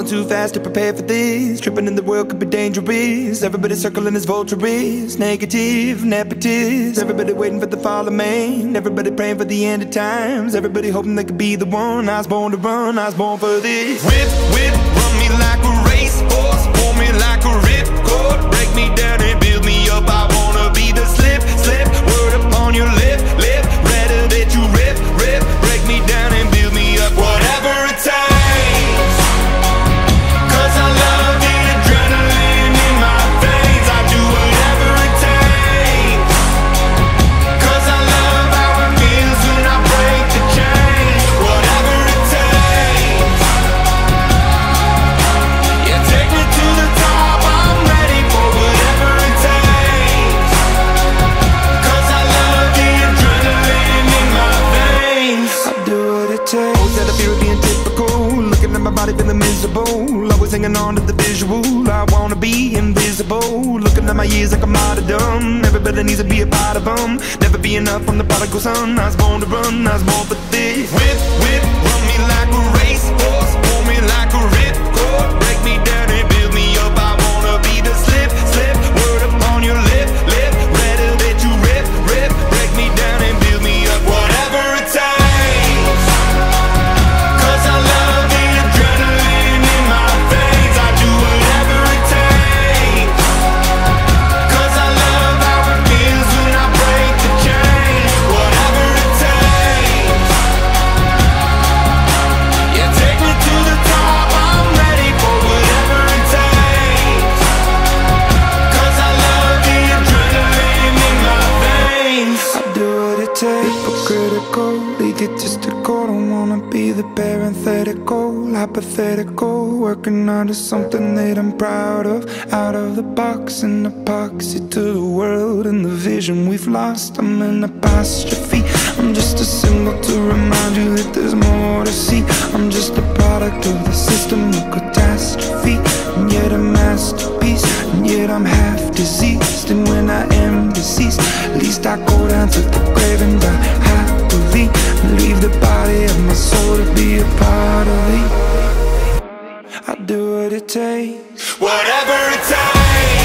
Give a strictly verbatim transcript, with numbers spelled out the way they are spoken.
too fast to prepare for this. Tripping in the world could be dangerous. Everybody circling as vultures. Negative, nepotist. Everybody waiting for the fall of man. Everybody praying for the end of times. Everybody hoping they could be the one. I was born to run, I was born for this. Whip, whip, run me like a racehorse. Pull me like a ripcord. Break me down and build me up. I wanna be the slip, slip. Word upon your lip, lip. Rather that you rip, rip. Break me down and build me up. Whatever it takes. Cause I love the adrenaline in my veins. I do whatever it takes. Cause I love how it feels when I break the chains. Whatever it takes. Yeah, take me to the top. I'm ready for whatever it takes. Cause I love the adrenaline in my veins. I do what it takes. Always had a fear of being typical. Looking at my body feeling miserable. Always hanging on to the visual. I wanna be invisible. Looking at my years like I'm martyrdom. Everybody needs to be a part of them. Never be enough from the prodigal son. I was born to run, I was born for this. Whip, whip, run me like a racehorse. Pull me like a ripcord. Break me down and build me up. I wanna be the slip, slip. Word upon your lip, lip. Rather that you rip, rip. Break me down and build me up. Whatever it takes. Cause I love the adrenaline in my veins. I do whatever it takes. Cause I love how it feels when I break the chains. Whatever it takes. Yeah, take me to the top. I'm ready for whatever it takes. Cause I love the adrenaline in my veins. I do what it takes. Hypocritical, egotistical. Don't wanna be the parenthetical, hypothetical. Working onto something that I'm proud of. Out of the box, an epoxy to the world and the vision we've lost. I'm an apostrophe. I'm just a symbol to remind you that there's more to see. I'm just a product of the system of catastrophe, and yet a masterpiece. And yet I'm half diseased, and when I am deceased, at least I go down to the grave and die happily, and leave the body of my soul to be a part of it. I do what it takes. Whatever it takes.